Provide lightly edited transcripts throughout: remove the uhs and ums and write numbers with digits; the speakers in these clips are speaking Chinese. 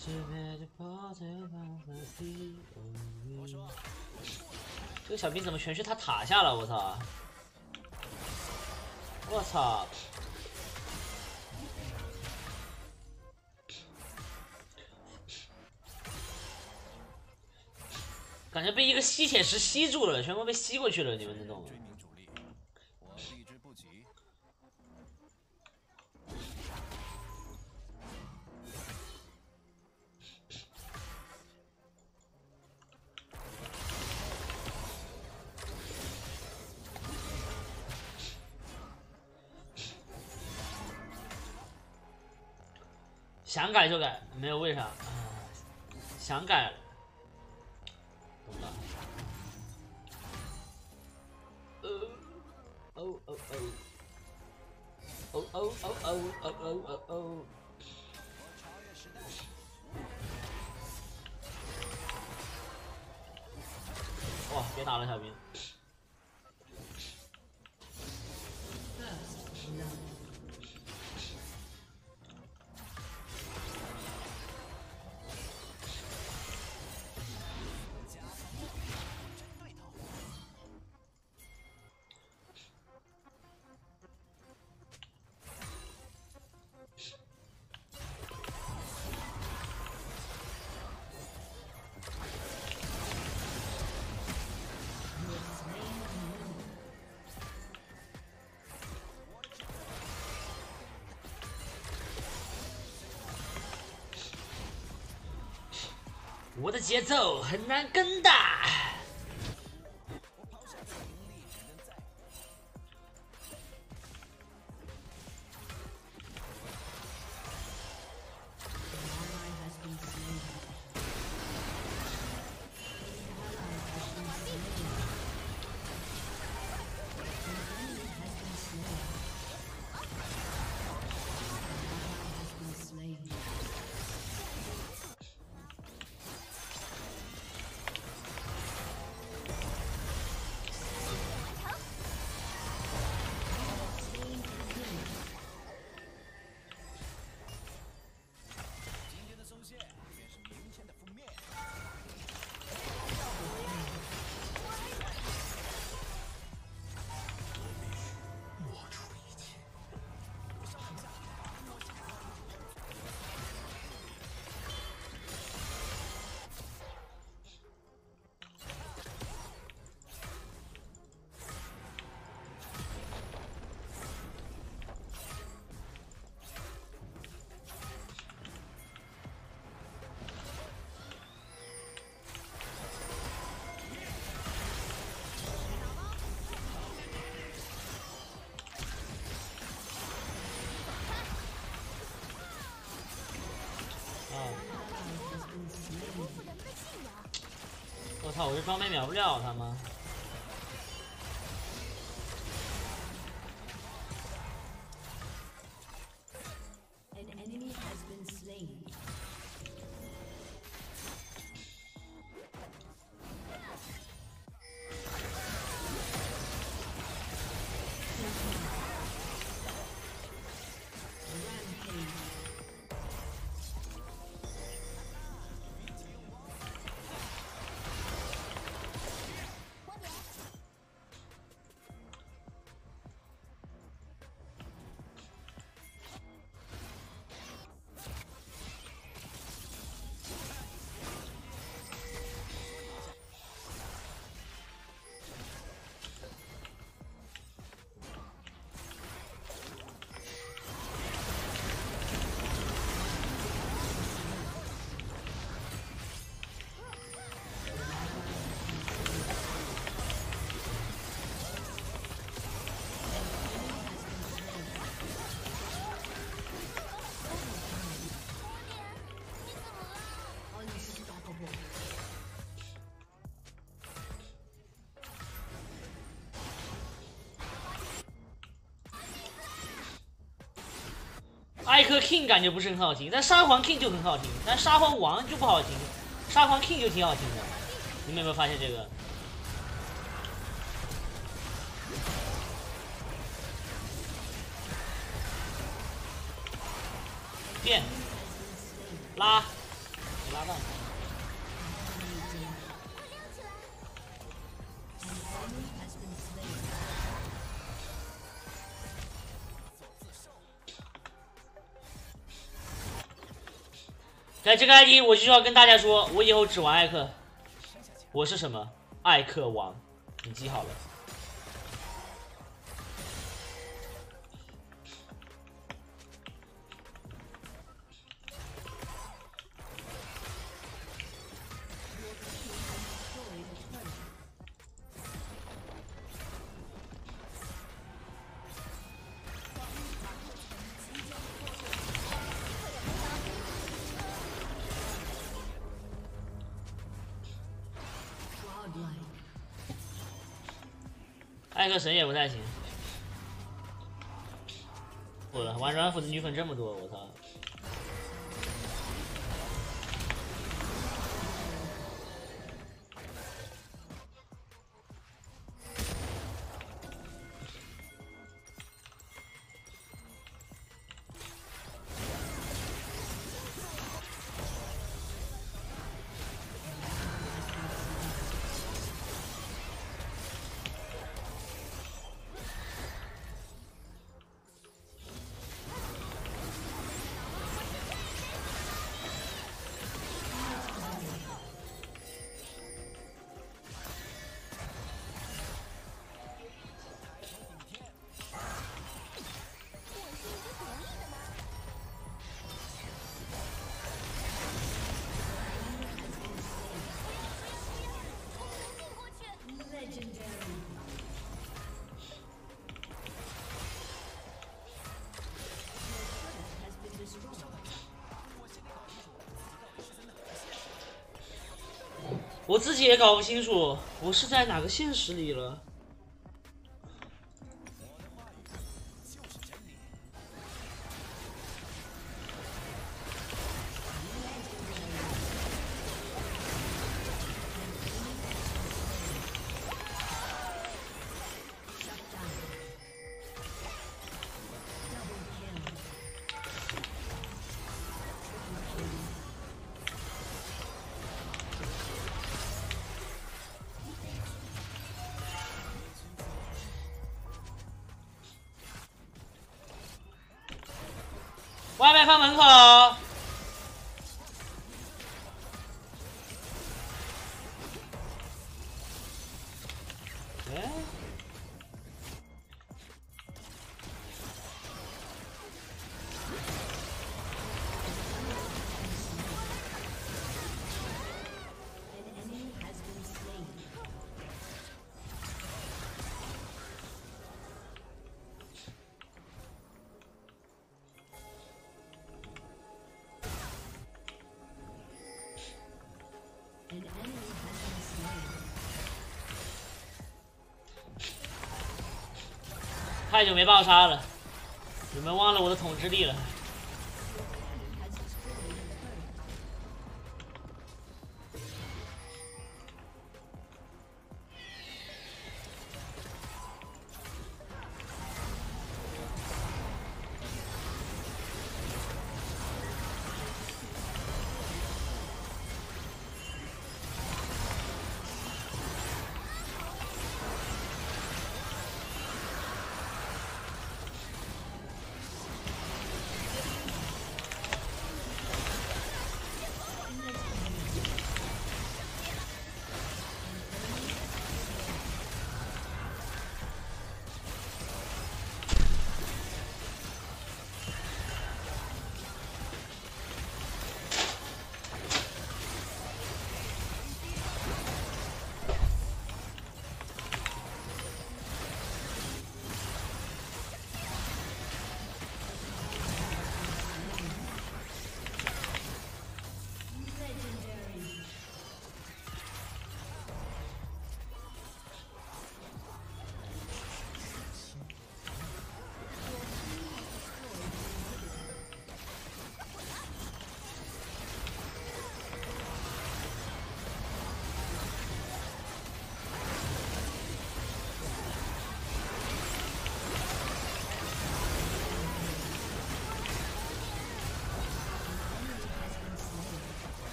这个小兵怎么全是他塔下了？我操！我操！感觉被一个吸铁石吸住了，全部被吸过去了，你们能懂吗？想改就改，没有为啥，想改，懂了。哦哦哦，哦哦哦哦哦哦哦哦。哇，别打了，小兵。我的节奏很难跟的。我操！我这装备秒不了他吗？艾克 King 感觉不是很好听，但沙皇 King 就很好听，但沙皇王就不好听，沙皇 King 就挺好听的。你们有没有发现这个？变拉拉半。在这个 ID 我就要跟大家说，我以后只玩艾克。我是什么？艾克王，你记好了。艾克神也不太行。我了，玩软辅的女粉这么多，我操！我自己也搞不清楚，我是在哪个现实里了。外卖放门口。哎，太久没爆杀了，你们忘了我的统治力了。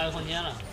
个空间了。